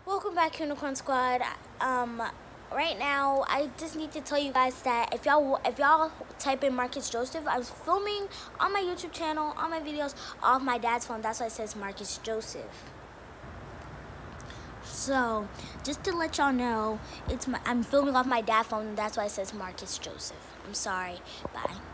Welcome back, Unicorn Squad. Right now, I just need to tell you guys that if y'all type in Marcus Joseph, I'm filming on my YouTube channel, on my videos, off my dad's phone. That's why it says Marcus Joseph. So, just to let y'all know, I'm filming off my dad's phone. That's why it says Marcus Joseph. I'm sorry. Bye.